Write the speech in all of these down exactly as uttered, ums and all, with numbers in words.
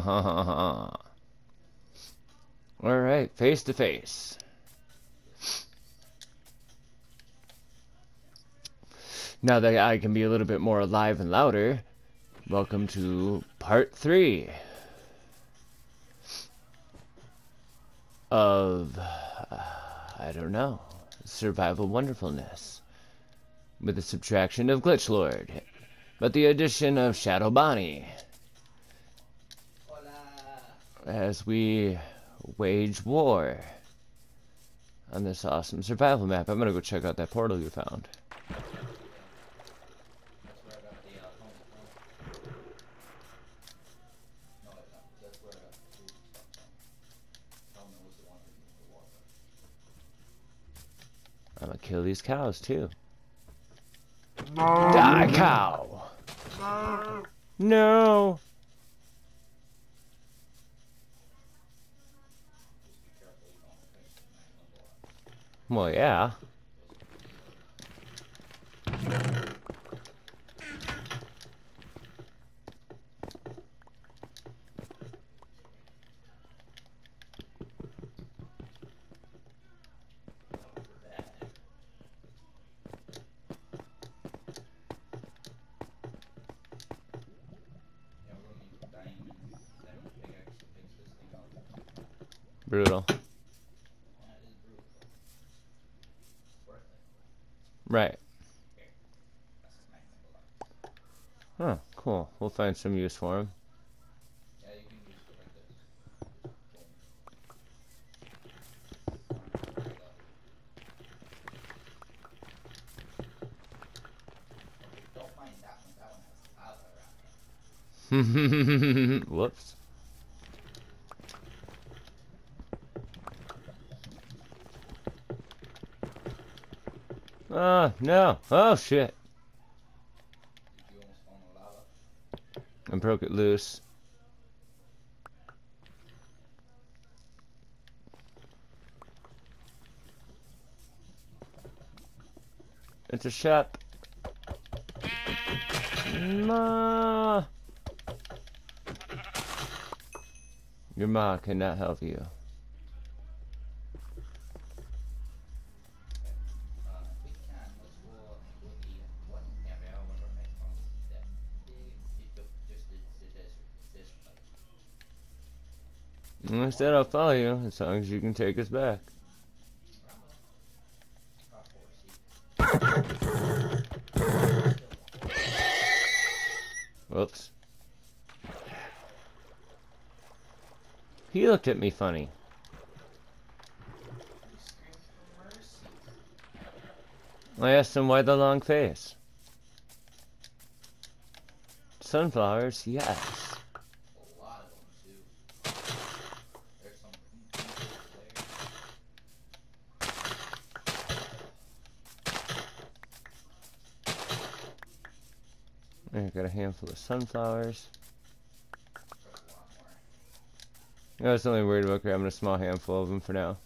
Alright, face to face. Now that I can be a little bit more alive and louder, welcome to part three of, uh, I don't know, survival wonderfulness, with the subtraction of Glitch Lord, but the addition of Shadow Bonnie, as we wage war on this awesome survival map. I'm gonna go check out that portal you found. I'm gonna kill these cows too. Die, cow! No! Well, yeah. Brutal. Right. Huh, cool. We'll find some use for him. Whoops. Oh, no. Oh, shit. I broke it loose. It's a shop. Ma. Your ma cannot help you. Instead, I'll follow you as long as you can take us back. Whoops. He looked at me funny. I asked him why the long face. Sunflowers, yes. I got a handful of sunflowers. I was only worried about grabbing a small handful of them for now.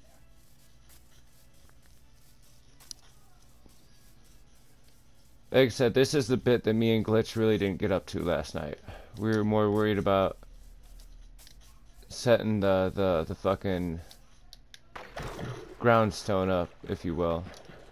Like I said, this is the bit that me and Glitch really didn't get up to last night. We were more worried about setting the, the, the fucking groundstone up, if you will.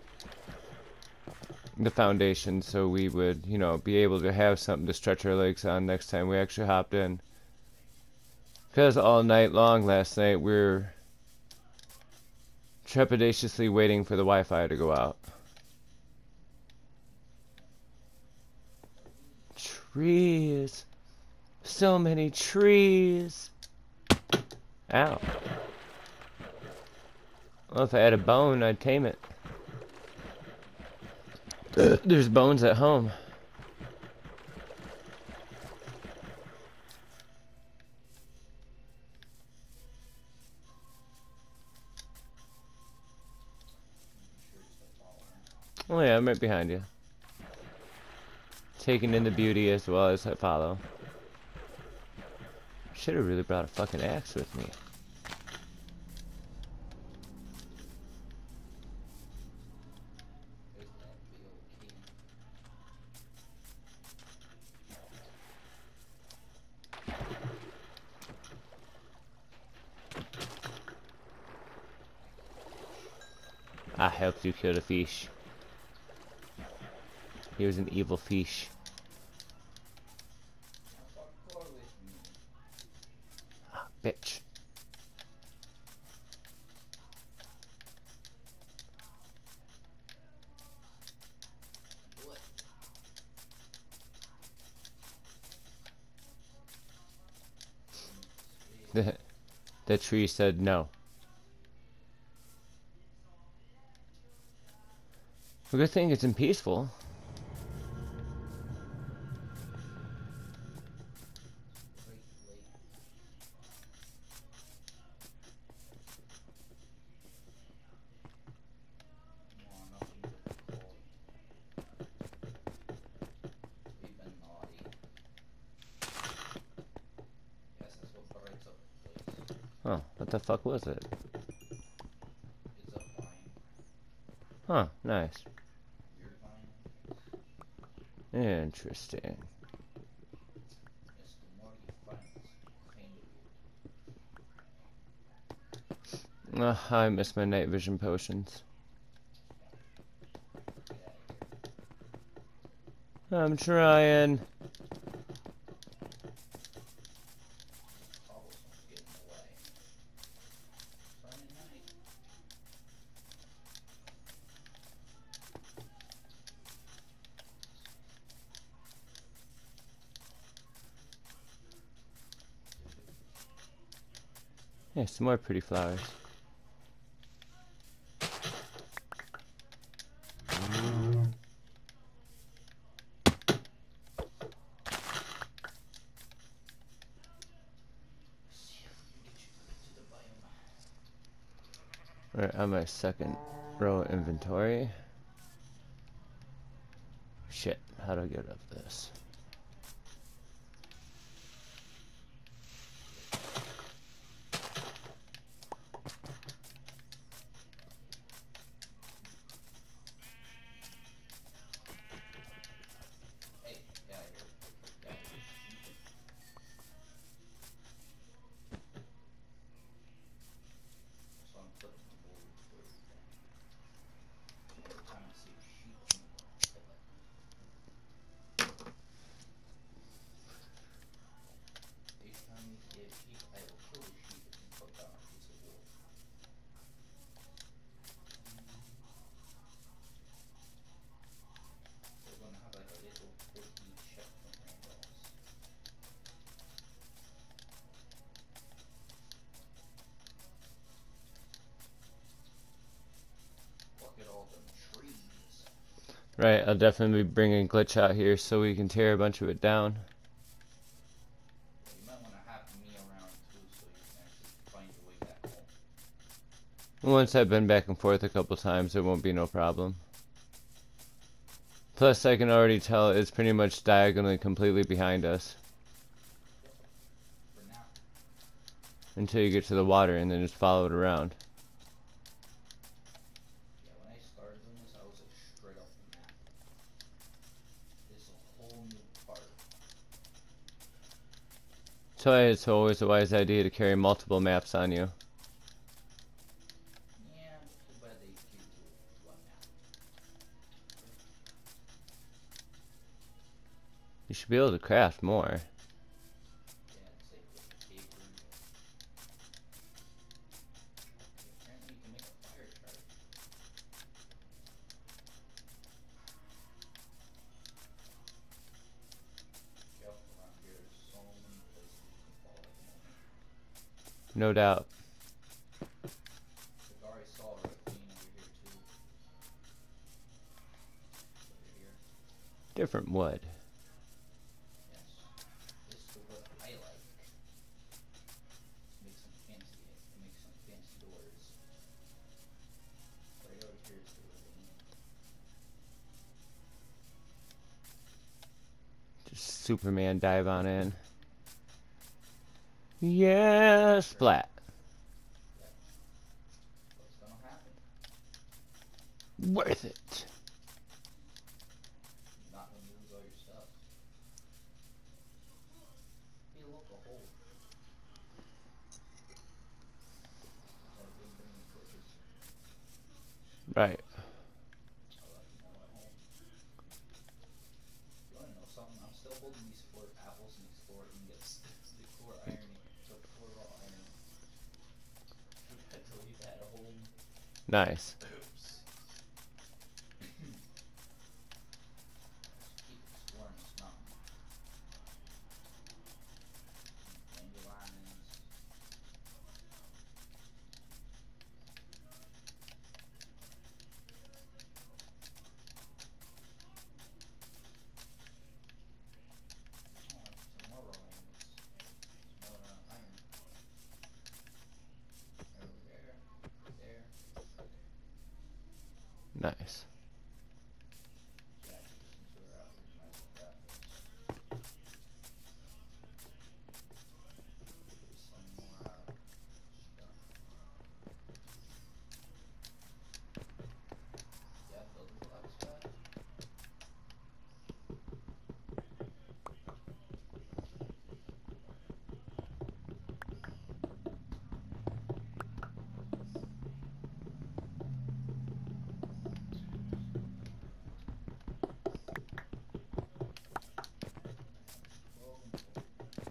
The foundation, so we would, you know, be able to have something to stretch our legs on next time we actually hopped in. Because all night long last night we were trepidatiously waiting for the Wi-Fi to go out. Trees. So many trees. Ow. Well, if I had a bone, I'd tame it. There's bones at home. Oh yeah, I'm right behind you. Taking in the beauty as well as I follow. Should have really brought a fucking axe with me. I helped you kill the fish. He was an evil fish. Ah, bitch. The, the tree said no. A good thing it's peaceful. Oh, what the fuck was it? Huh, nice. Interesting. Uh, I miss my night vision potions. I'm trying. Yeah, some more pretty flowers. Alright, on my second row inventory. Shit, how do I get up this? Right, I'll definitely be bringing Glitch out here so we can tear a bunch of it down. You might want to have me around too, so you can actually find your way back home. Once I've been back and forth a couple times, it won't be no problem. Plus, I can already tell it's pretty much diagonally completely behind us. For now. Until you get to the water and then just follow it around. Yeah, when I started doing this, I was like straight off the map. This is a whole new part. So it's always a wise idea to carry multiple maps on you. Yeah, too bad they give you one map. You should be able to craft more. Yeah, it's like with the paper. Apparently you can make a fire chart. Yep, around here there's so many places you can fall at the moment. No doubt. The guy saw a ravine over here too. Over here. Different wood. Yes. This is the wood I like. Make some fancy make some fancy doors. Right over here is the ravine. Just Superman dive on in. Yeah, splat. Yep. What's gonna happen? Worth it. Not when you lose all your stuff. Hey, look, a hole. Is that a big bring of glitches? Right. I'll let you know at home. You wanna know something? I'm still holding these four apples and these four ingots. The core ironing, the core raw iron. Forgot to leave that at home. Nice. Oops. Let's keep exploring this mountain. Dandelions. Oh, some more raw ingots. Some more uh, iron. Over there. There. Okay. Nice. Yeah, since we're out here, might as well grab this. There's some more uh, stuff. Yeah, building blocks back. Boom, boom.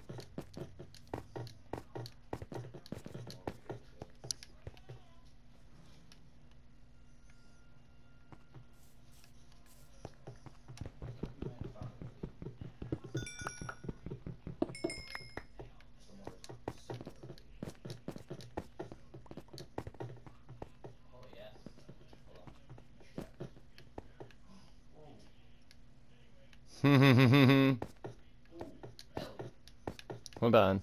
More wood too. I think we might have found a ravine. Some more similar ravine. Oh yeah. Hold on. Check. Ooh. Hold Ooh. Ellie. on.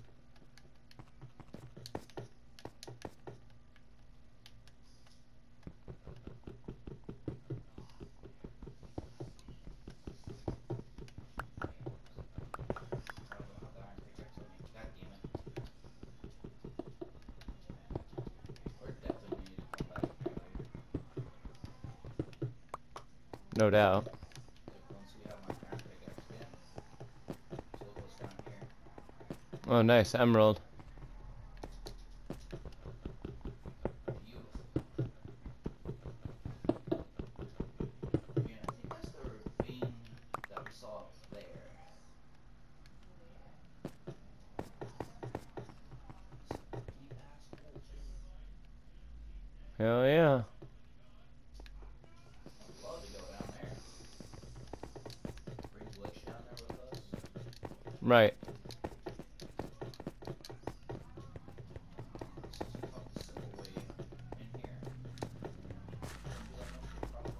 I don't have the iron pickaxe on me. God damn it. We're definitely gonna need to come back here later. No doubt. Like once we have my iron pickaxe again. So look what's down here. Oh, nice. Emerald. Beautiful. Man, I think that's the ravine that we saw up there. It's a deep ass hole too. Hell yeah. I'd love to go down there. Bring Glitch down there with us. Right. Let's just cut the simple way in here. Shouldn't be that much of a problem.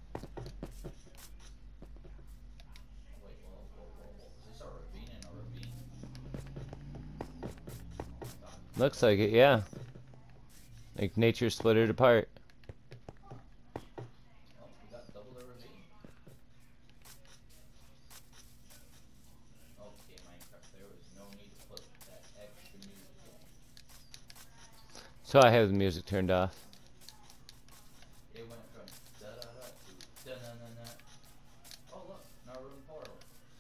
Oh wait, whoa, whoa, whoa, whoa. Is this a ravine in a ravine? Oh my god. Looks like it, yeah. Like nature split it apart. Huh. Well, we got double the ravine. Okay, Minecraft, there was no need to put that extra music in. So I have the music turned off. It went from da da da to da na na na. Oh look, now we're in the portal.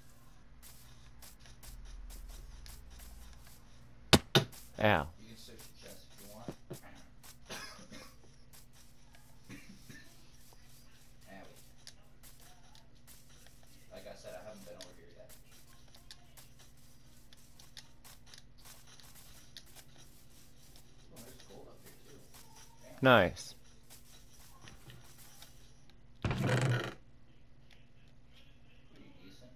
Ow. You can search the chest if you want. Owie. Like I said, I haven't been over here yet. Oh, there's gold up here too. Damn. Nice. Pretty decent.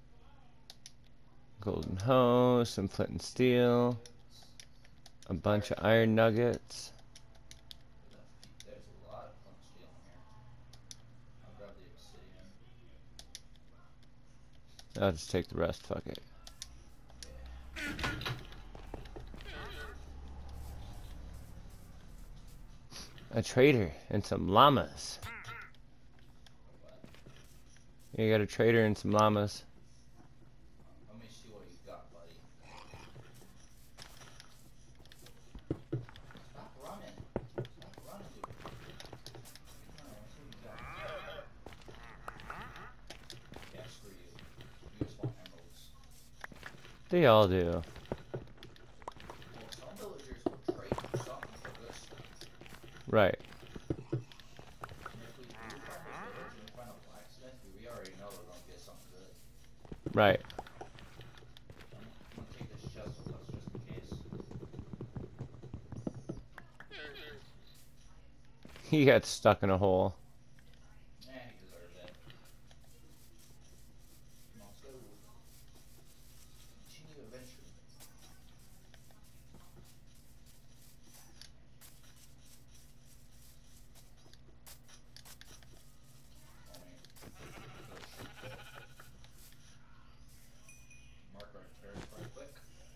Golden hoe, some flint and steel, a bunch of iron nuggets. There's a lot of flint steel in here. I'll grab the obsidian. I'll just take the rest, fuck it. Yeah. A trader and some llamas. What? You got a trader and some llamas. Let me see what you got, buddy. Stop running. Stop running, dude. Alright, let's see what you got. Yeah, screw you. You just want emeralds. They all do. Well, some villagers will trade for something for good stuff. Right. He got stuck in a hole. Nah, he deserved it. Come on, let's go. Continue adventure. Oh man. Go shoot that. Mark our territory quick.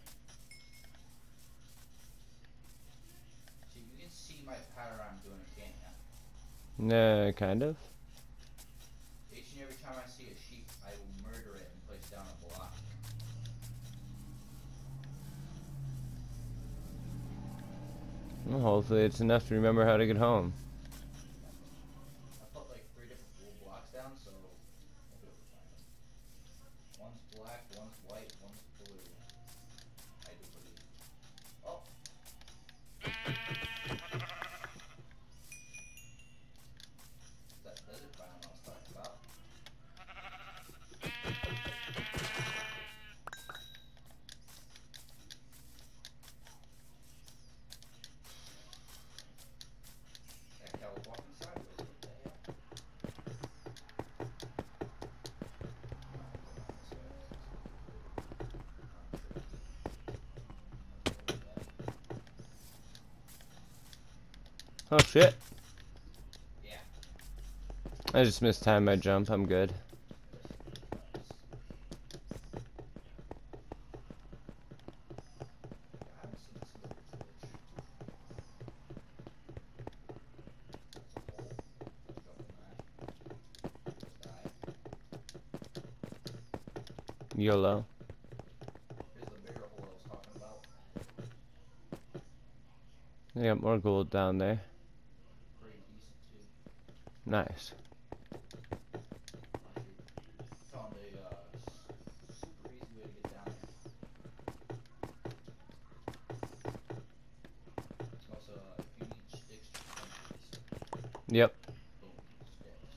See, you can see my pattern I'm doing it, can't ya? Nah, kind of. Each and every time I see a sheep, I will murder it and place down a block. Well, hopefully it's enough to remember how to get home. I put like three different wool blocks down, so I'll be able to find them. One's black, one's white, one's blue. I do believe. Oh! Is that desert biome I was talking about? That cow was walking sideways. What the hell? Oh shit. Yeah. I just mistimed my jump. I'm good. I haven't seen this little glitch. That's a hole. Jump in that. Just die. YOLO. Here's the bigger hole I was talking about. I got more gold down there. Pretty decent too. Nice. Actually, found a uh, super easy way to get down there. Also, uh, if you need sticks to punches, Yep. boom, sticks.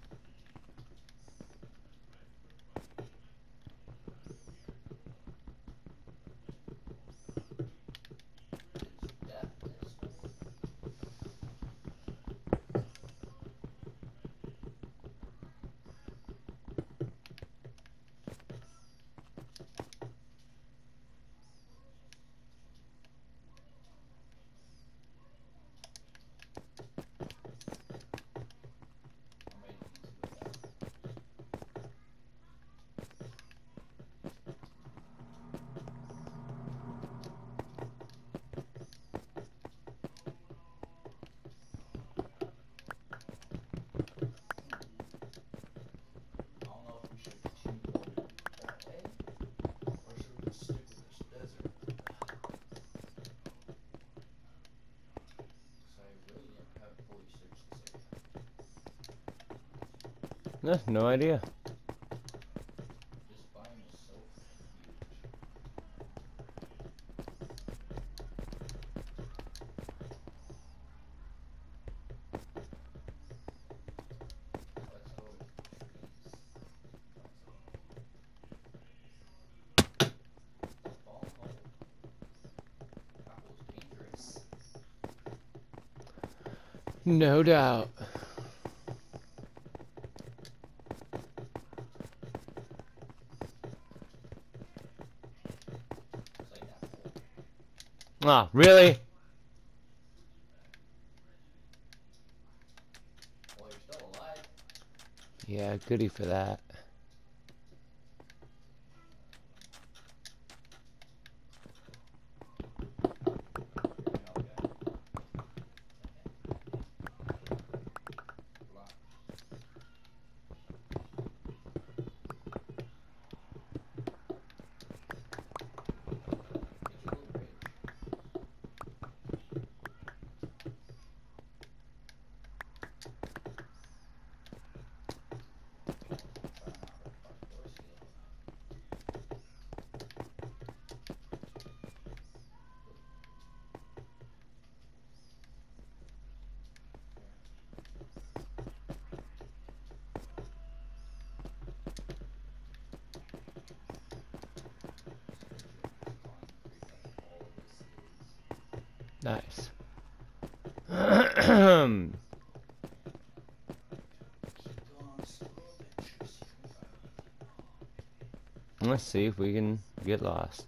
It's death, it's smoke. I made it easy with that. I don't know if we should continue going that way, or should we just stick with this desert? Because I really didn't, haven't fully searched this area. Eh, no idea. This biome is so huge. Let's go to trees. Don't fall in the hole. That was dangerous. No doubt. It's like that hole. Ah, really? Well, you're still alive. Yeah, goody for that. Here we go again. Block. Get your little bridge. Try not to hurt our force field. Nice. Let's see if we can get lost.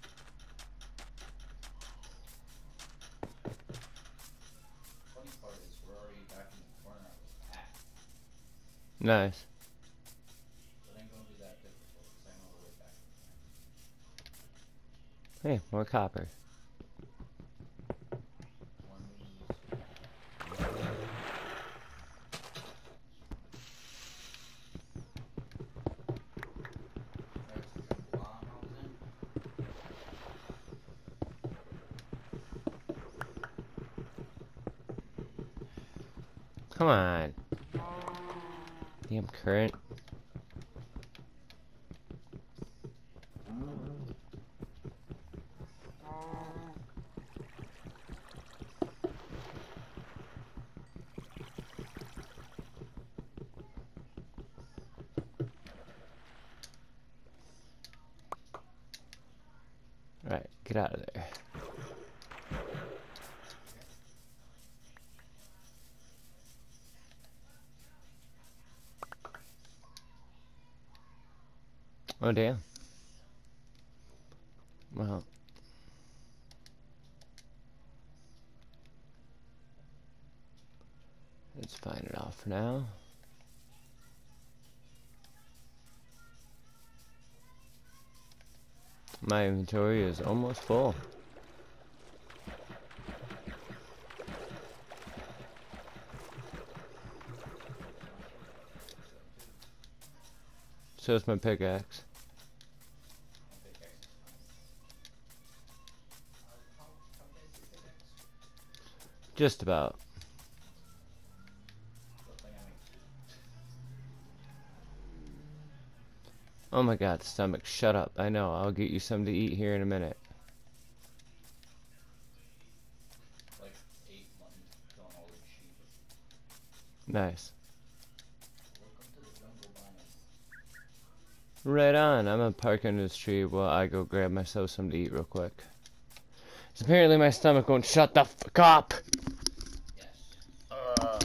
Funny part is we're already back in the corner of the pack. Nice. It ain't gonna be that difficult because I know the way back. Hey, more copper. One news. That's the bomb I was in. Come on. Damn current. Alright, get out of there. Oh, damn. Well. Let's find it off for now. My inventory is almost full. So is my pickaxe. Just about. Oh my god, stomach, shut up. I know, I'll get you something to eat here in a minute. Like eight months, killing all the sheep. Nice. Welcome to the jungle biome. Right on, I'm gonna park under this tree while I go grab myself something to eat real quick. 'Cause apparently my stomach won't shut the fuck up! Yes. Uh.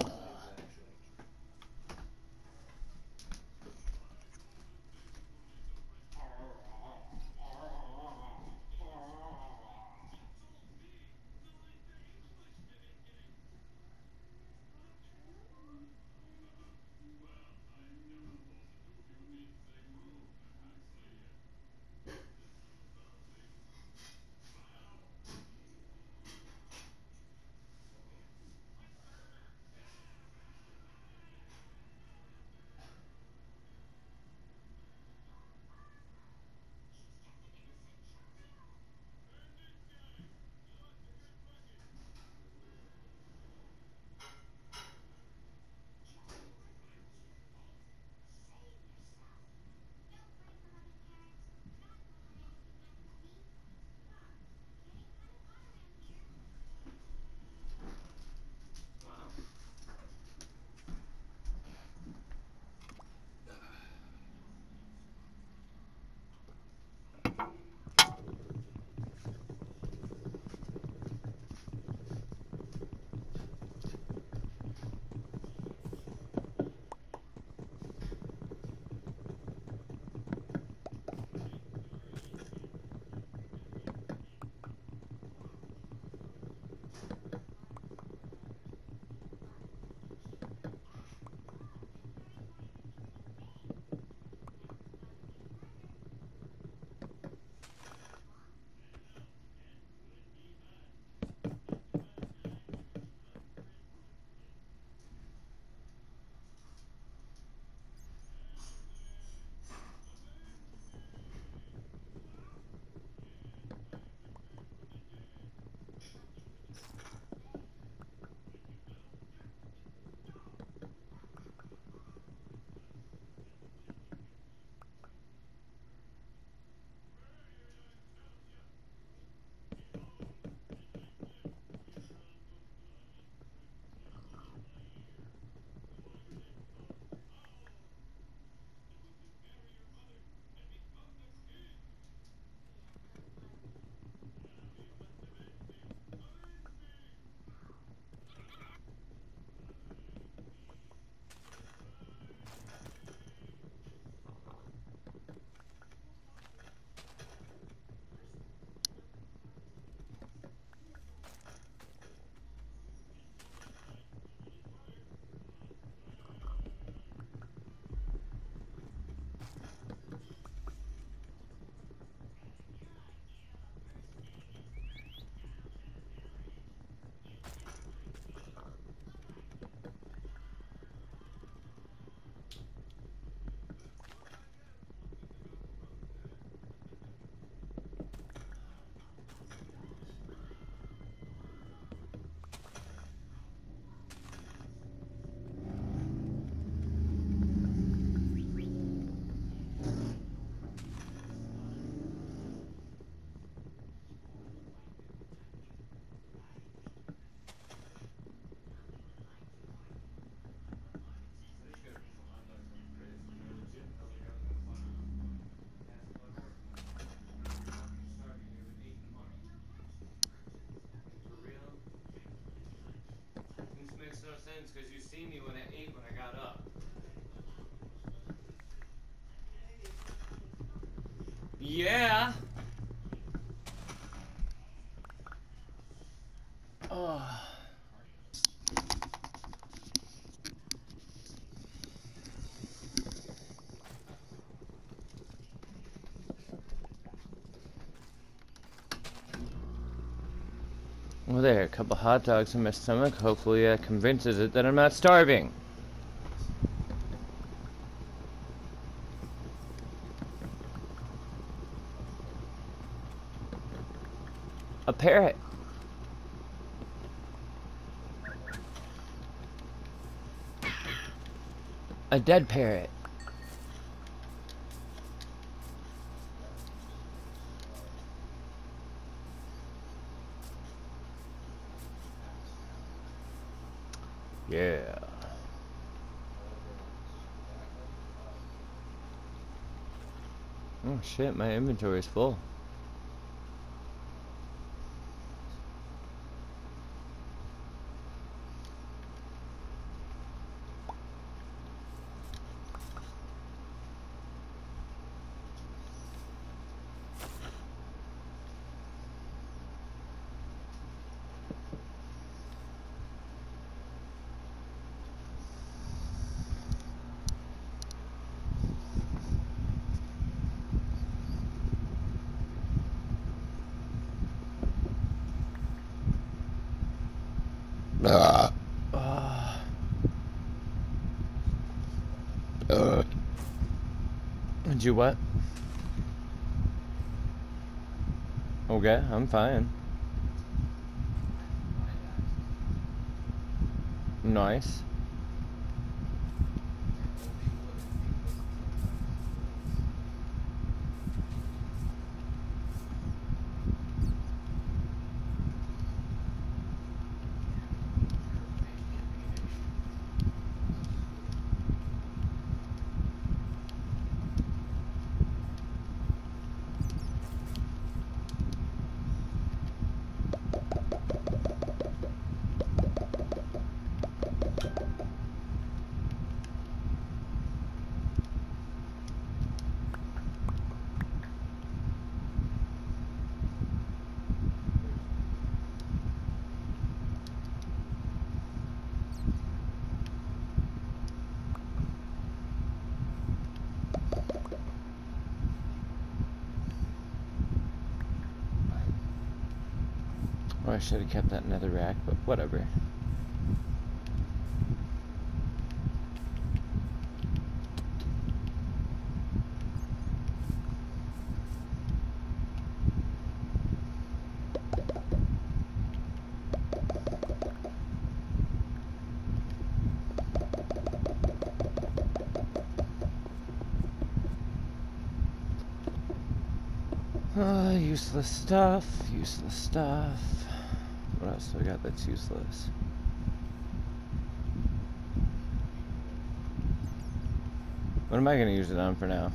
sense because you see me when I ate when I got up. Yeah. Oh. Well, there, a couple hot dogs in my stomach. Hopefully that convinces it that I'm not starving. A parrot. A dead parrot. Yeah. Oh shit, my inventory is full. Uh. Uh. Uh. Did you what? Okay, I'm fine. Nice. Oh, I should have kept that nether rack, but whatever. Uh, useless stuff, useless stuff. What else do I got that's useless? What am I going to use it on for now?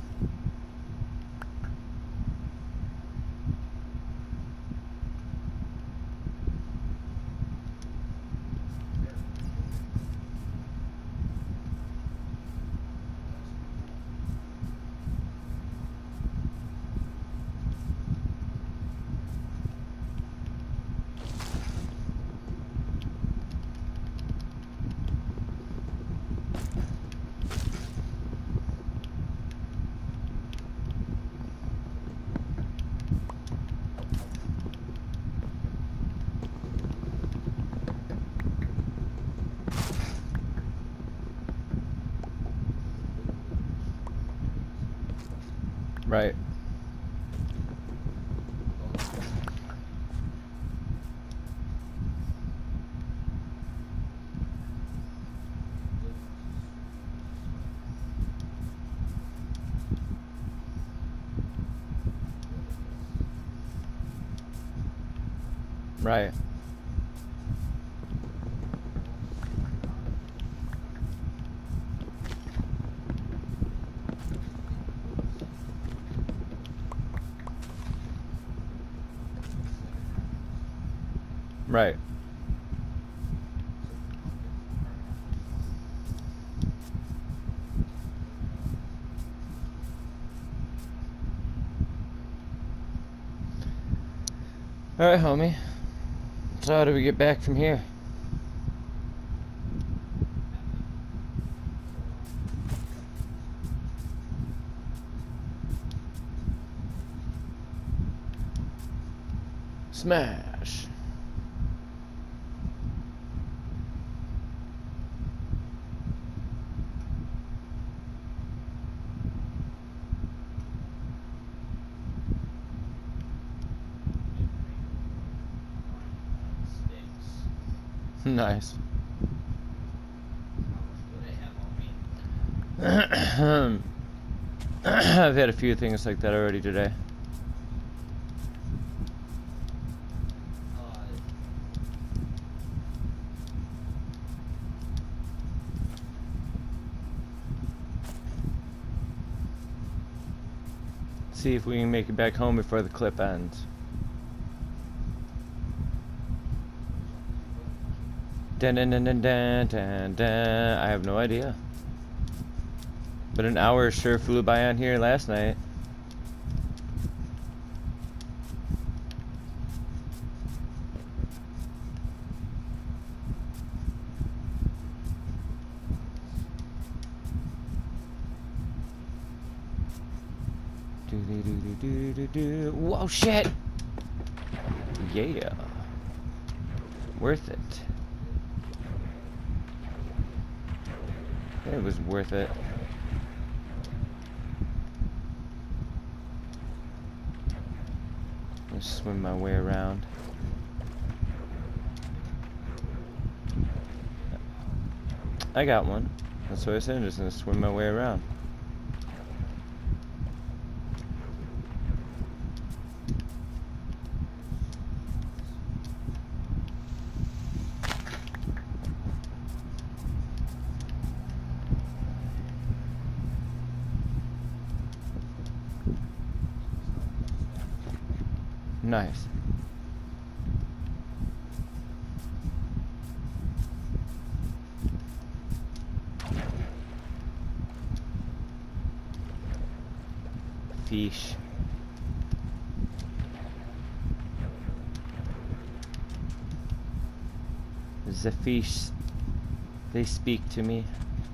Right. Right. Right. Alright, homie. So how do we get back from here? Smash. Nice. I've had a few things like that already today. See if we can make it back home before the clip ends. Dun, dun, dun, dun, dun, dun, dun. I have no idea. But an hour sure flew by on here last night. Do, do, do, do, do, do, do. Whoa, shit! Yeah. Worth it. It was worth it. Just swim my way around. I got one. That's what I said, I'm just gonna swim my way around. Nice. Fish. The fish, they speak to me.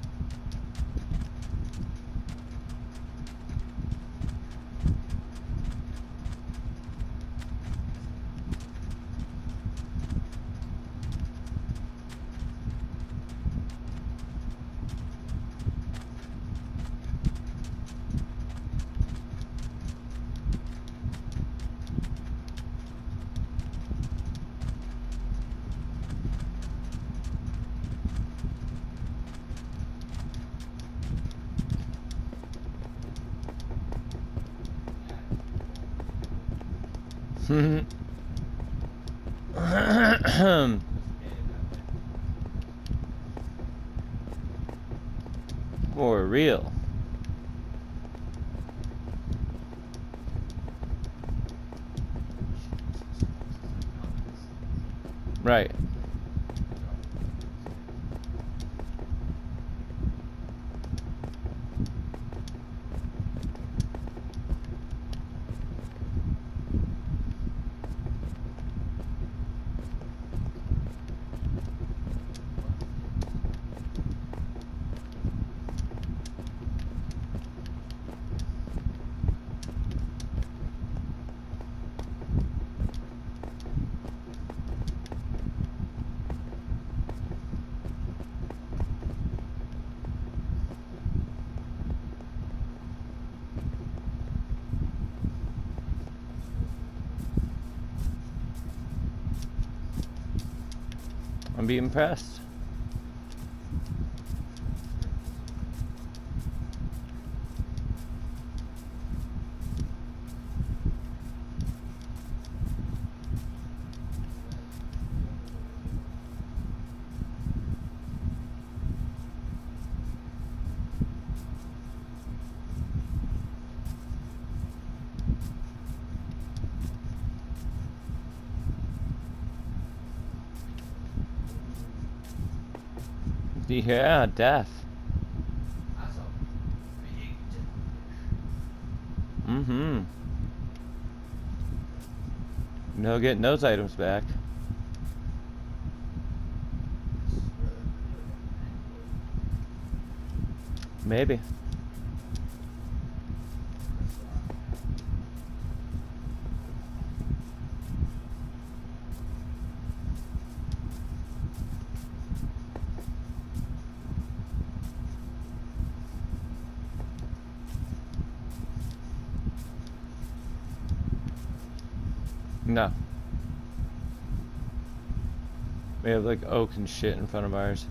For real. Right. I'm being impressed. Yeah, death. Mm-hmm. No getting those items back. Maybe. No. We have like oak and shit in front of ours.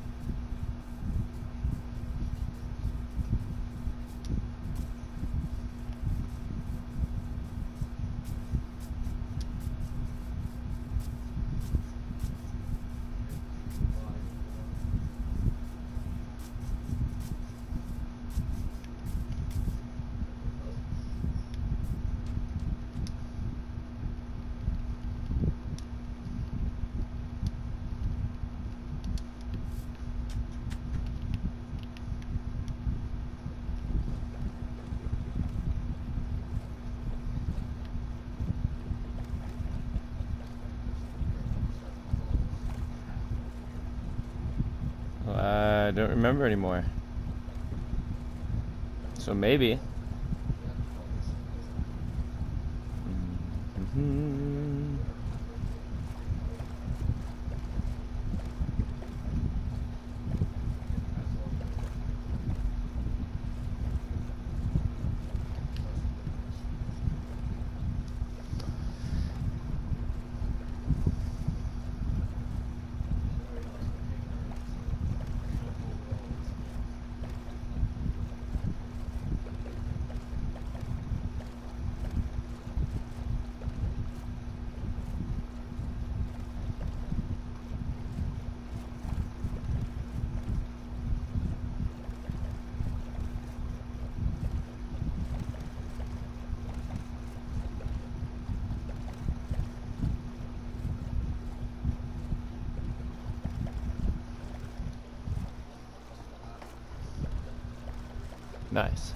Well, I don't remember anymore. So maybe. Mm-hmm. Nice.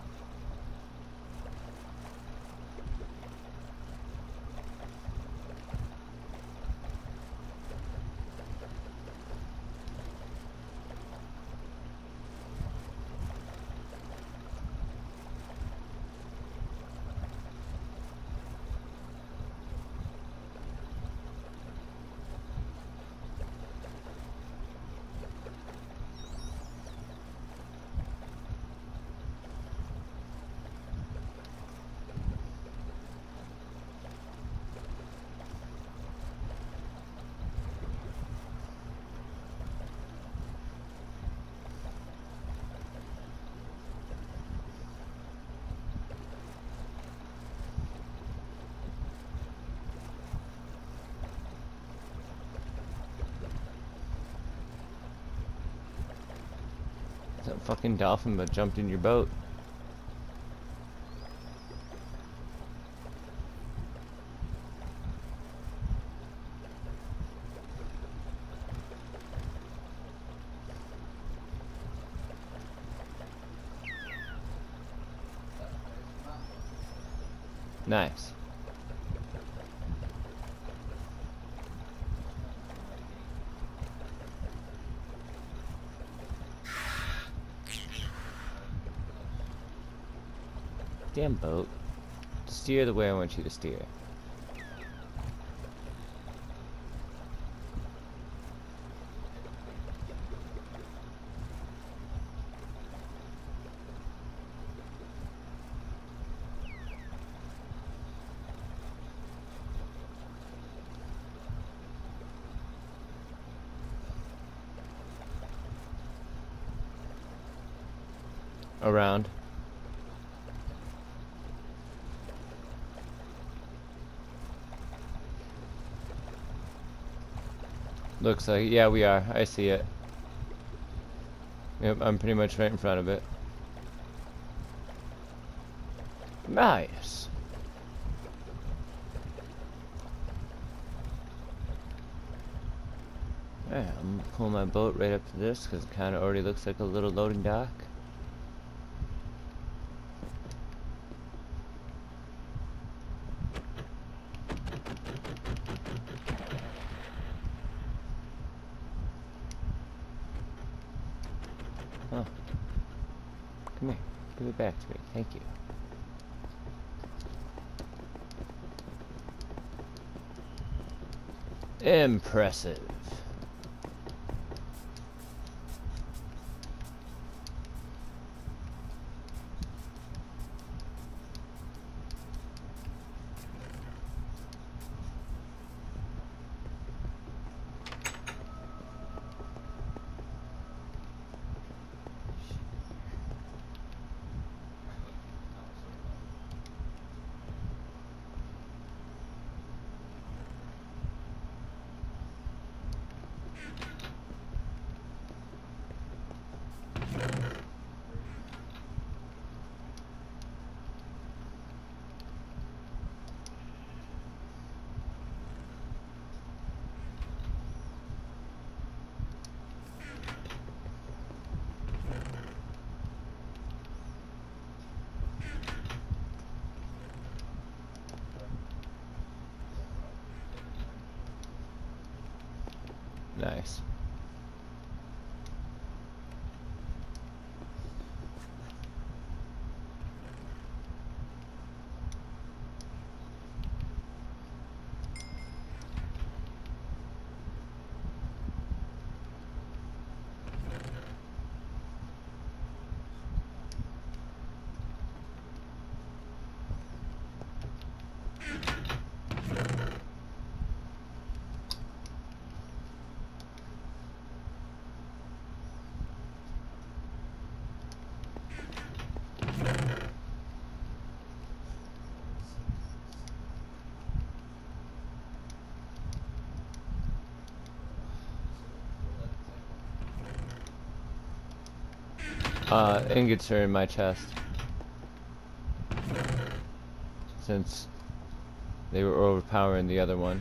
That fucking dolphin that jumped in your boat. Nice. Damn boat. Steer the way I want you to steer. Around. Looks like, yeah, we are. I see it. Yep, I'm pretty much right in front of it. Nice. Alright, I'm gonna pull my boat right up to this because it kind of already looks like a little loading dock. Oh. Come here. Give it back to me. Thank you. Impressive. Nice. Uh, ingots are in my chest. Since they were overpowering the other one.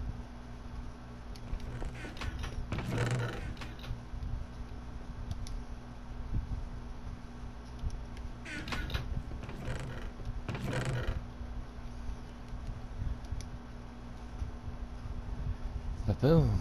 Ba-boom.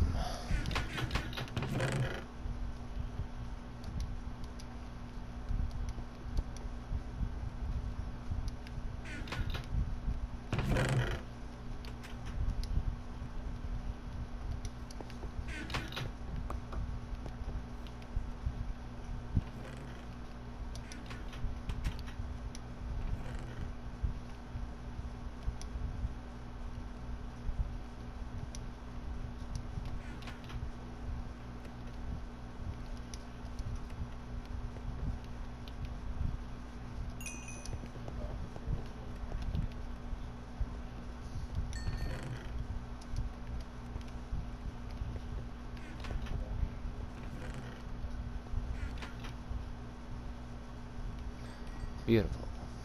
Beautiful.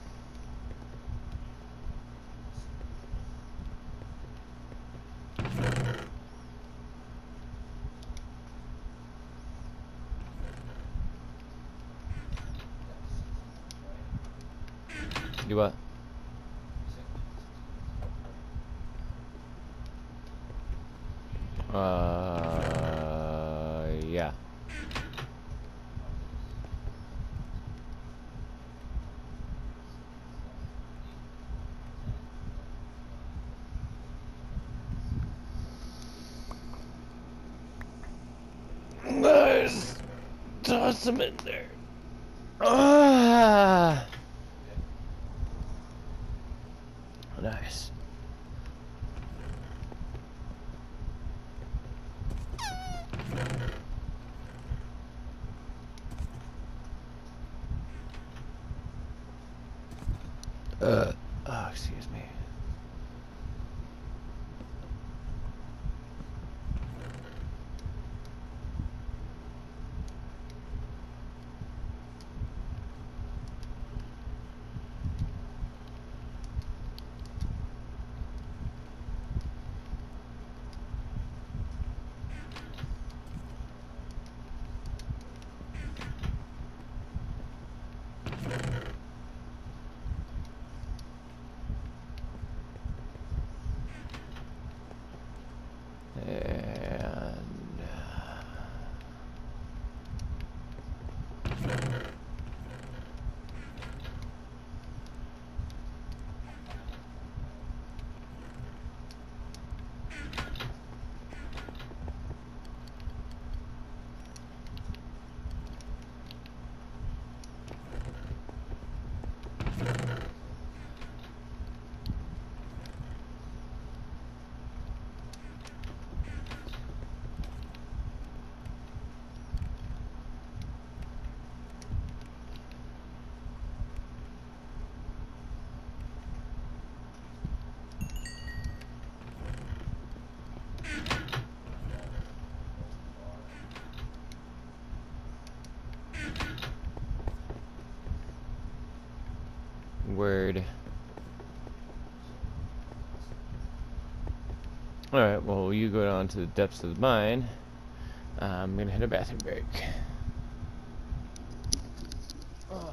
Do what? Uh, yeah. Nice. Toss them in there. Ah. Nice. Uh, oh, excuse me. word. Alright, well, you go down to the depths of the mine. Uh, I'm gonna hit a bathroom break. Oh.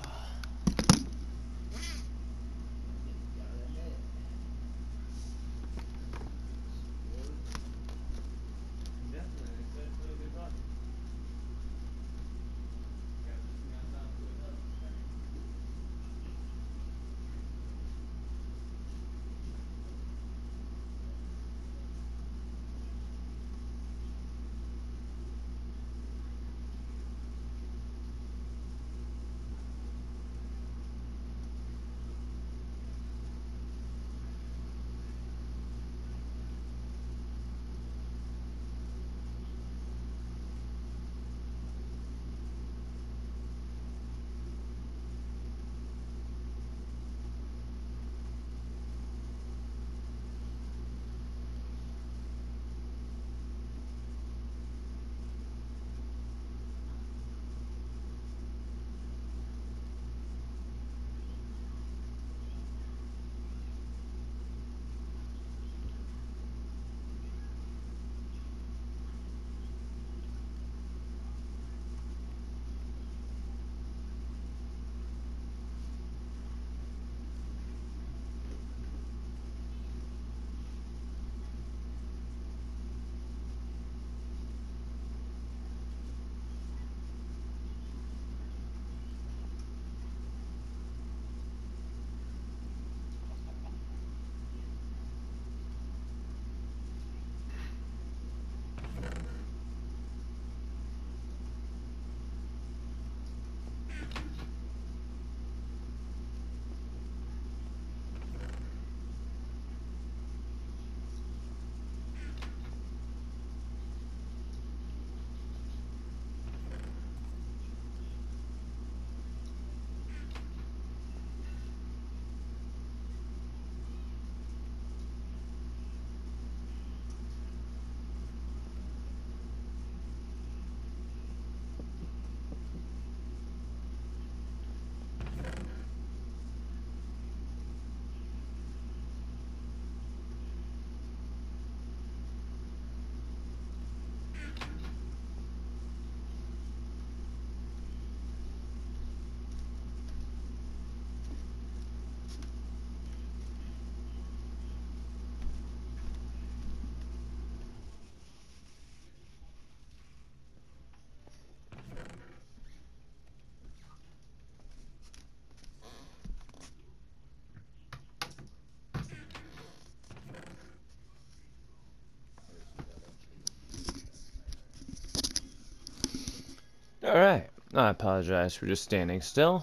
Alright, I apologize for just standing still.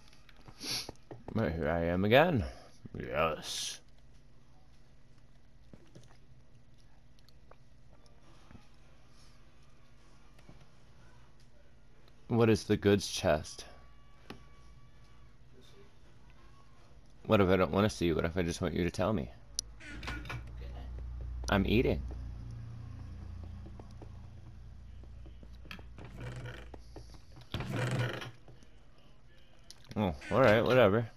But here I am again. Yes. What is the goods chest? What if I don't want to see? What if I just want you to tell me? I'm eating. Oh, alright, whatever.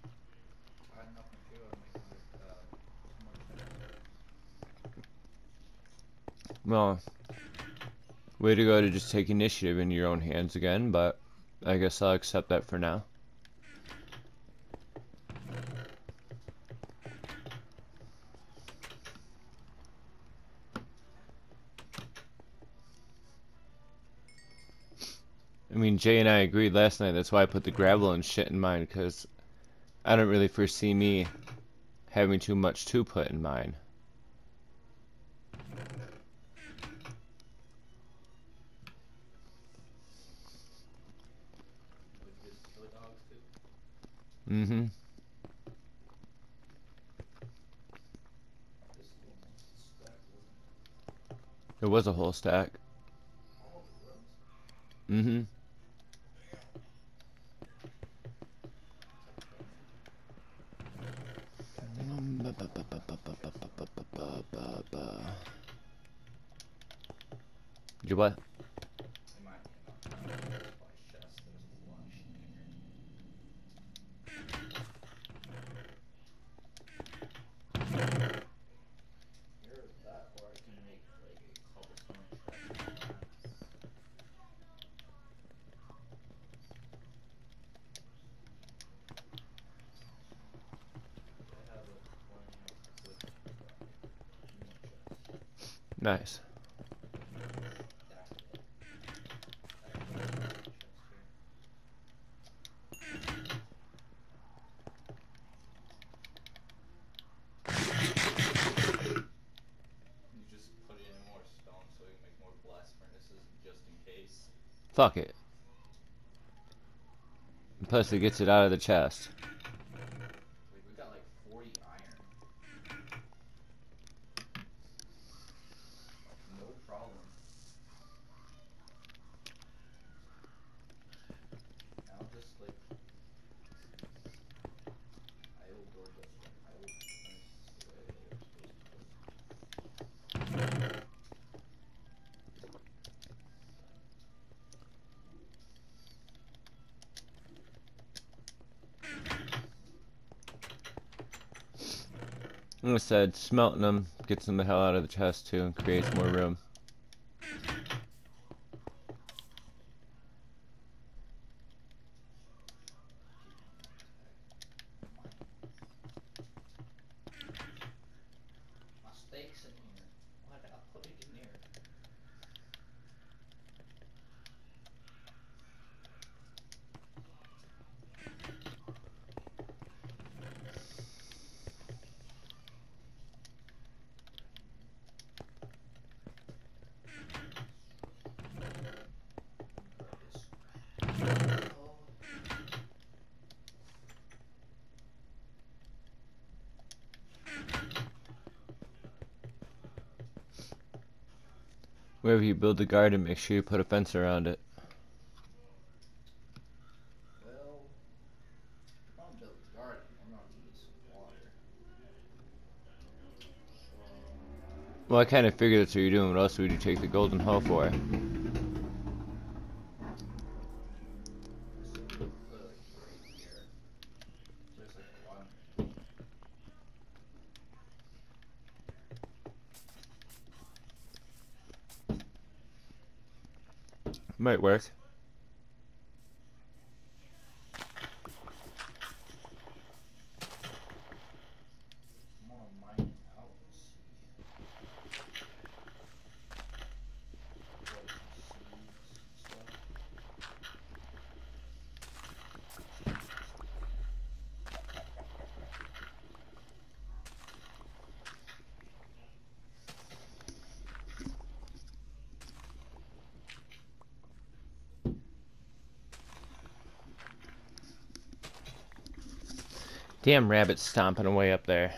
Well, way to go to just take initiative in your own hands again, but I guess I'll accept that for now. I mean, Jay and I agreed last night, that's why I put the gravel and shit in mine, because I don't really foresee me having too much to put in mine. Mm-hmm. It was a whole stack. Mm-hmm. You what? Nice. That's it. I can put it in the chest here. You just put in more stone so you can make more blast furnaces just in case. Fuck it. Plus it gets it out of the chest. Like, we got like forty iron. No problem. Now just like I will build the I will furnace the way they are supposed to. Like I said, smelting them gets them the hell out of the chest too and creates more room. My steak's in here. Why did I put it in here? Wherever you build the garden, make sure you put a fence around it. Well, if I'm gonna build a garden, we're gonna need some water. So, Well, I kind of figured that's what you're doing. What else would you take the golden hoe for? I said we could put like right here. There's like a lot. Might work. I'm gonna mine it out and see. What, some seeds and stuff. Damn rabbit's stomping away up there.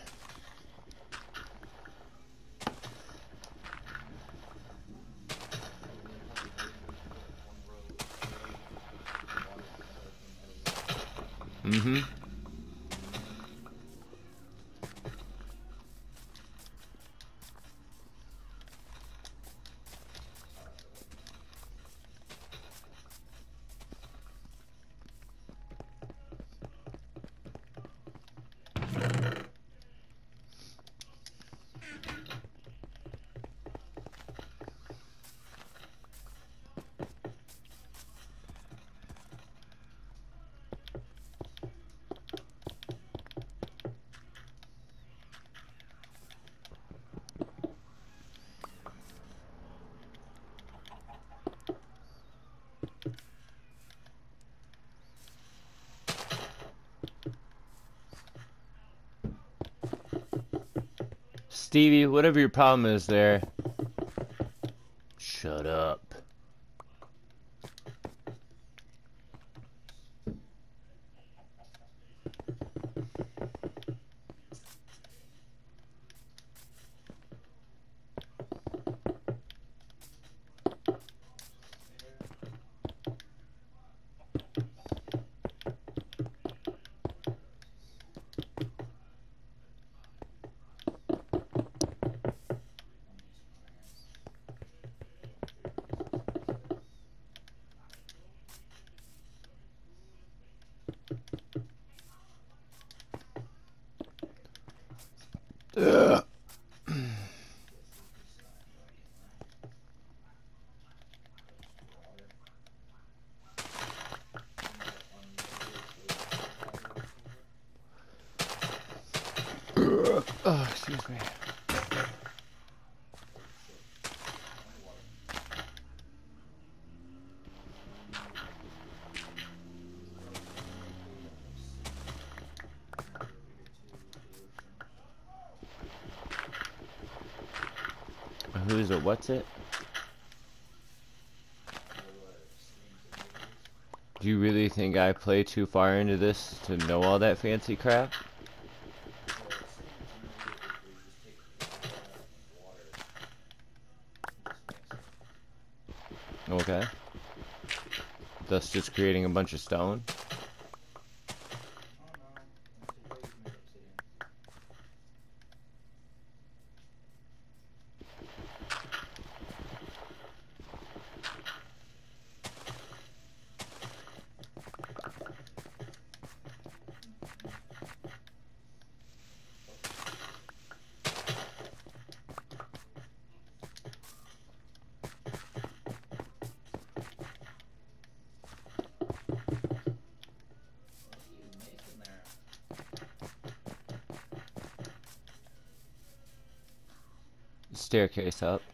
Mm-hmm. Stevie, whatever your problem is there, shut up. Ugh. Oh, excuse me. is it? What's it? Do you really think I play too far into this to know all that fancy crap? Okay. Thus just creating a bunch of stone. Staircase up.